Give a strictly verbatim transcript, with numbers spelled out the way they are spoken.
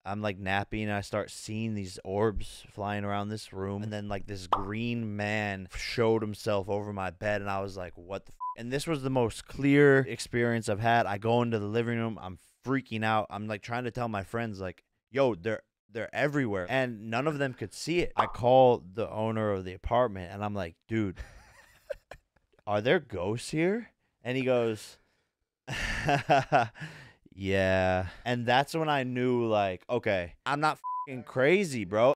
I'm like napping and I start seeing these orbs flying around this room. And then like this green man showed himself over my bed and I was like, what the f? And this was the most clear experience I've had. I go into the living room. I'm freaking out. I'm like trying to tell my friends like, yo, they're they're everywhere. And none of them could see it. I call the owner of the apartment and I'm like, dude, are there ghosts here? And he goes, yeah. And that's when I knew, like, okay, I'm not fucking crazy, bro.